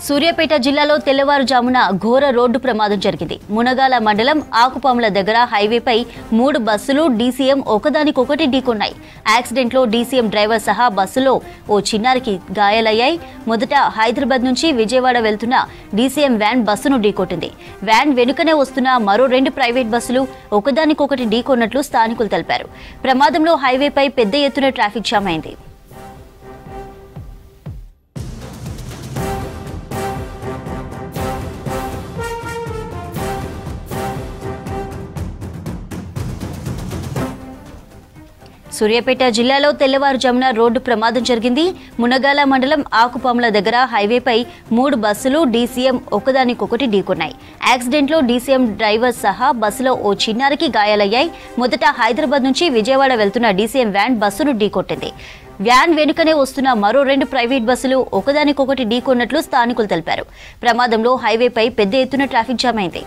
సూర్యాపేట జిల్లాలో తెల్లవారుజామున ఘోర రోడ్డు ప్రమాదం జరిగింది. మునగాల మండలం ఆకుపాముల దగ్గర హైవేపై 3 బస్సులు DCM ఒకదానికొకటి ఢీకొన్నాయి. యాక్సిడెంట్లో DCM డ్రైవర్ సహా బస్సులో ఓ చిన్నారికి గాయాలయ్యాయి. మొదట హైదరాబాద్ నుంచి విజయవాడ వెళ్తున్న DCM వ్యాన్ బస్సును ఢీకొట్టింది. వ్యాన్ వెనుకనే వస్తున్న మరో 2 ప్రైవేట్ బస్సులు ఒకదానికొకటి ఢీకొన్నట్లు స్థానికులు తెలిపారు. ప్రమాదంలో హైవేపై పెద్ద ఎత్తున ట్రాఫిక్ జామ్ అయింది. సూర్యాపేట జిల్లాలో తెల్లవారుజామున రోడ్డు ప్రమాదం జరిగింది. మునగాల మండలం ఆకుపాముల దగ్గర హైవేపై 3 బస్సులు DCM ఒకదానికొకటి ఢీకొన్నాయి. యాక్సిడెంట్లో DCM డ్రైవర్ సహా బస్సులో ఓ చిన్నారికి గాయాలయ్యాయి. మొదట హైదరాబాద్ నుంచి విజయవాడ వెళ్తున్న DCM వ్యాన్ బస్సును ఢీకొట్టింది. వ్యాన్ వెనుకనే వస్తున్న మరో 2 ప్రైవేట్ బస్సులు ఒకదానికొకటి ఢీకొన్నట్లు స్థానికులు తెలిపారు. ప్రమాదంలో హైవేపై పెద్ద ఎత్తున ట్రాఫిక్ జామ్ అయింది.